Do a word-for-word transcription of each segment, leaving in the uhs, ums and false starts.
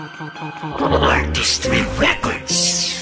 Artistry Records.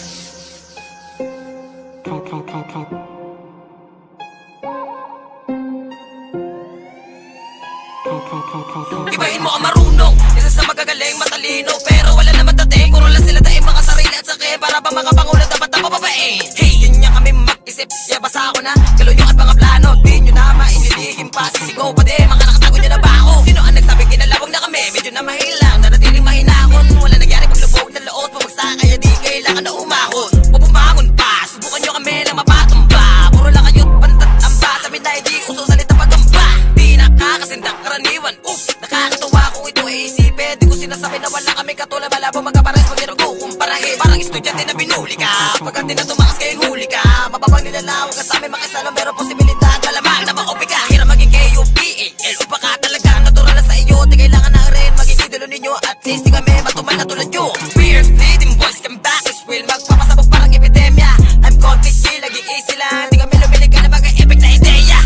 Ibahin mo ang marunong, isa sa magagaling matalino, pero wala naman dating. Kung lang sila daing mga sarili at sakit, para ba makapangulo dapat na papabain. Hey, yun niya kami mag-isip, kaya basa ako na kaluyong at mga plano. Di nyo na mainilihim pa, sisigaw pa din, mga nakatago nyo na ba ako? Sino ang nagsabing kinalawang na kami, medyo na mahilang, naratiling mahinahon. Wala nangyari pag lubog ng loot, pumagsak kaya di kailangan na umahon. O bumangon pa, subukan nyo kami lang mapatumba. Puro lang kayo't pantat ang ba, sabi na hindi uso salita pagamba. Di nakakasindak karaniwan, oops, nakakatawa kung ito ay isipin. Di ko sinasabi na wala kami katulad, malabo magkapares pag ginag kukumparahin. Parang estudyante na binuli ka, pagkante na tumakas kayong huli ka. Mababang nilalawag ka sa amin makisalang, pero posibilidad malamang na ma-O P ka. Hirap maging K U P A L O pa ka talaga, natural na sa iyo. Di kailangan na rin maging idolo ninyo, at least di kami matumal na tulad nyo. We're bleeding boys, come back is real, magpapasabog parang epidemya. I'm conflict chill, laging easy lang, di kami lumilig ka na mga epic na ideya.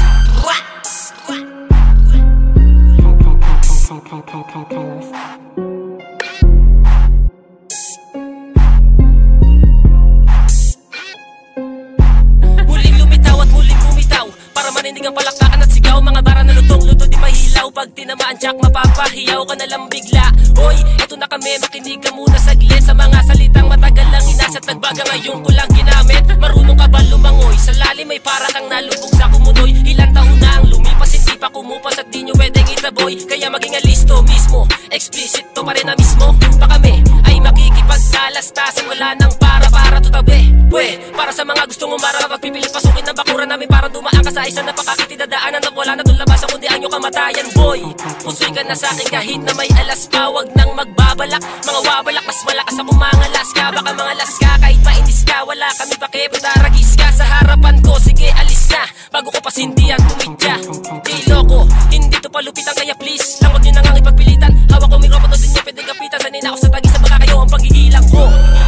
Muling lumitaw at muling bumitaw, para maninig ang palakpakan at sigaw. Mga bara na lutong-luto di mahilaw, pag tinamaan jack mapapahiyaw ka na lang bigla. Hoy, eto na kami, makinig ka muna saglit sa mga salitang matagal lang inasat. Nagbaga ngayon ko lang ginamit. Marunong ka ba lumangoy? Sa lalim may para kang nalubog sa kumunoy. Ilang taon na ang lumipas, hindi pa kumupas at di nyo pwedeng itaboy. Kaya maging alisto mismo, explicit to pa rin na mismo. Pa kami ay makikipagkalastasan, wala nang para-para tutabi. We, para sa mga gustong umara, pagpipilit pasukin ng bakuran namin, parang dumaan ka sa isang napakakitidadaanan na wala na dun labasan kundi ang iyong kamatayan. Boy, pusoy ka na sa'kin kahit na may alas pa, wag nang magbabalak. Mga wabalak, mas malakas ako mga laska. Baka mga laska, kahit mainis ka, wala kami pakipataragis ka sa harapan ko. Sige, alis na, bago ko pasindihan tumidya. Di loko, hindi to palupitan, kaya please lang wag nyo nang ipagpilitan. Hawak ko mikropono, din nyo pwedeng kapitan. Sanina ako sa tagis, sa baka kayo ang pagigilang ko.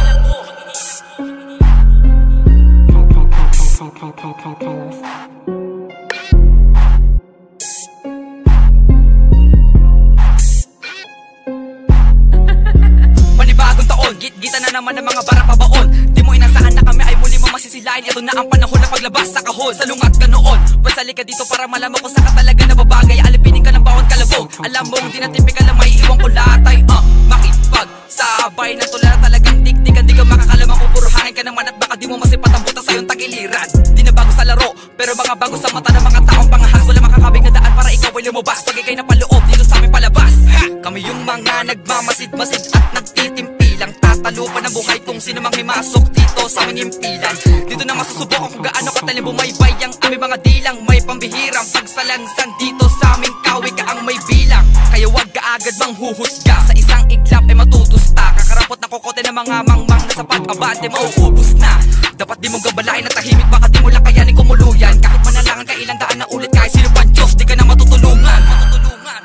Panibagong taon, git-gita na naman ng mga bara pabaon. Di mo inasahan na kami ay muli mo masisilain. Ito na ang panahon na paglabas sa kahon. Salungat ka noon, pasali ka dito para malaman kung saan ka talaga nababagay. Alipinin ka ng bawat kalabog, alam mong di na tipikal na may iwang ko latay. Uh, makipag sabay na tula na talagang tiktikan. Di ka makakalamang kung puro hangin ka naman, at baka di mo masipat ang buta sa'yong tagiliran. Di na bago sa laro, pero mga bago sa mata ng mga taong pangahas. Wala makakabig na daan para ikaw ay lumabas. Pag ikay napaloob dito sa aming palabas, ha! Kami yung mga nagmamasid-masid at nagtitimpilang tatalupan ng buhay kung sino mang himasok dito sa aming impilan. Dito na masusubukan kung gaano katalim bumaybay ang aming mga dilang. May pambihirang pagsalansan dito sa aming kawi ka ang may bilang. Kaya wag ka agad manghuhusga, sa isang iglap ay matutusta. Kakarapot na kokote ng mga mangmang na sa pag-abante mauubos na. Dapat di mong gabalain na tahimik, baka di mo lang kayanin kumuluyan. Kahit manalangan ka ilang daan na ulit, kahit sino pang Diyos, di ka na matutulungan. Matutulungan,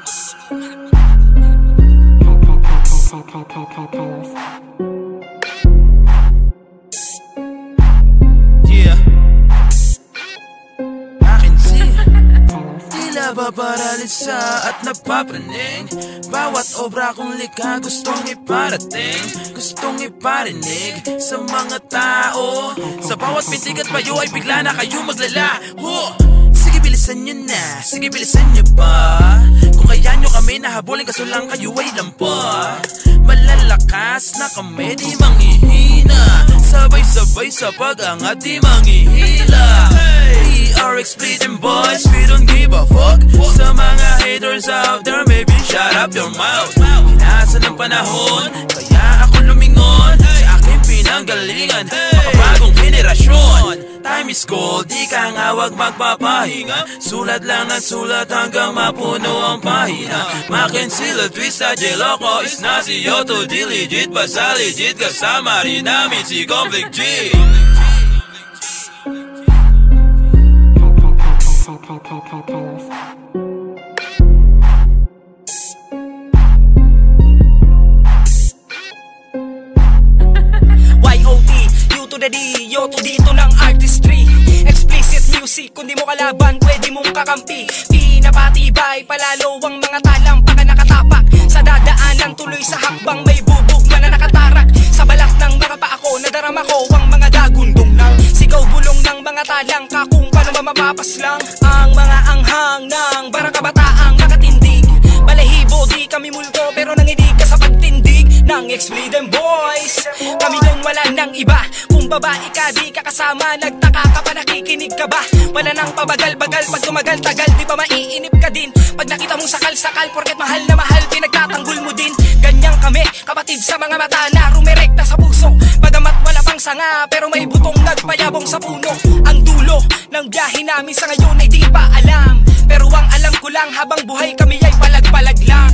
yeah, I can see tila babaralisa at napapraning. Bawat obra kong likha gustong iparating, gustong iparinig sa mga tao. Sa bawat pintig at payo ay bigla na kayo maglalaho. Sige bilisan nyo na, sige bilisan nyo pa. Kung kaya nyo kami nahabulin, kaso lang kayo ay lampa. Malalakas na kami, di manghihina. Sabay-sabay sa pag-angat, di manghihila. We are expletive boys, we don't give a fuck. Sa mga haters out there, maybe shut up your mouth. Inasa ng panahon, kaya ako lumingon sa aking pinanggalingan. Makabagong henerasyon, time is cold, di ka nga wag magpapahinga. Sulat lang at sulat hanggang mapuno ang pahina. Makinsila, twista, jeloko, is na si Yoto. Di legit, basta legit, kasama rin namin si Conflict G. Y O T, U to the D, Yoto dito ng artistry. Explicit music, kung di mo kalaban pwede mong kakampi. Pinapatibay palalo ang mga talang pagka nakatapak sa dadaanan, tuloy sa hakbang may bubog man na nakatarak. Sa balat ng mga paa ko, nadarama ko ang mga dagundong ng sigaw bulong ng mga talang kakung paano mamapapaslang ang mga anghang ng barang kabataang makatindig. Balahibo, di kami multo pero nanginig ka sa pagtindig ng X-Freedom Boys. Kami dong wala nang iba. Kung babae ka, di ka kasama. Nagtaka ka pa, nakikinig ka ba? Wala nang pabagal-bagal, pag tumagal-tagal di ba maiinip ka din? Pag nakita mong sakal-sakal, porket mahal na mahal, pinagtatanggol mo din. Ganyan kami, kapatid sa mga mata na rumirekta sa puso. Bagamat wala pang sanga, pero may butong nagpayabong sa puno. Ang dulo ng biyahe namin sa ngayon ay di pa alam, pero ang alam ko lang, habang buhay kami ay palag-palag lang.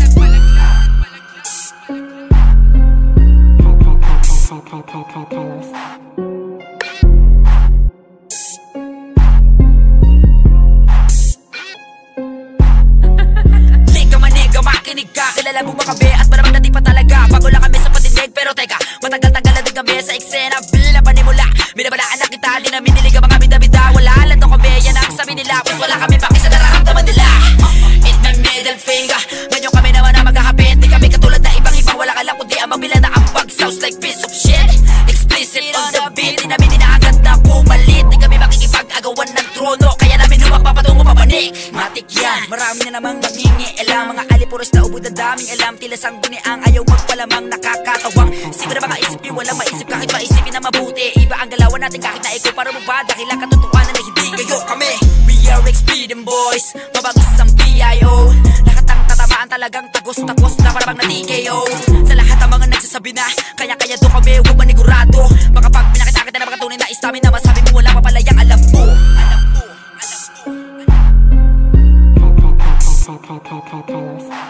Liga maniga, makinig ka, kilala mo makabe at malamang na di pa talaga. Bago lang kami sa patinig, pero teka, matagal-tagal na din kami sa eksena. Bila panimula, binabalaan na kita, di namin niliga mga bida-bida. Wala lang to kami, yan ang sabi nila, pues wala kami paki sa nararamdaman nila. It my middle finger, ngayon kami naman na maghahapit. Di kami katulad na ibang-ibang, wala ka lang kundi ang mabila na ang pag sounds like piece of shit. Explicit on the beat, di namin inaagad na pumalit. Di kami makikipag-agawan ng trono, kaya namin huwag papatungo papanik. Matik yan, marami na namang nangingialam. Mga alipuros na ubod na daming alam. Tila sangguniang ayaw magpalamang nakakatawang. Siguro mga isip nyo walang maisip, kahit maisipin na mabuti. Iba ang galawan natin kahit na ikaw para mo ba? Dahil ang katotohanan na hindi kayo kami. We are X-Freedom Boys, mabagis ang P I O. Lahat ang tatamaan talagang tagos-tagos na parang na T K O. Sa lahat ang mga nagsasabi na kaya-kaya doon kami, huwag manigurado. Baka pag pinakita kita na makatunay na istamin na masabi mo wala papalayang alam mo. Alam mo, alam mo, alam mo.